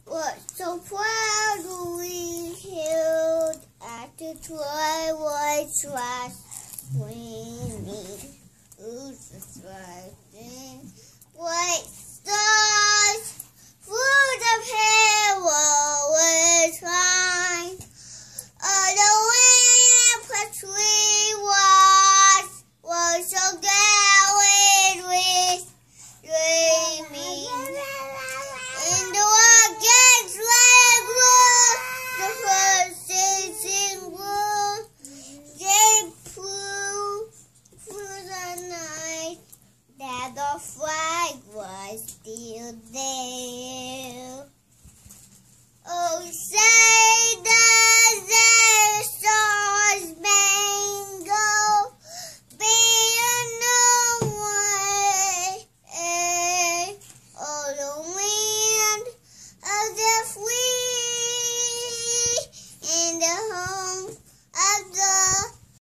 was so proudly held at the twilight's last gleaming. Who's the striking white star?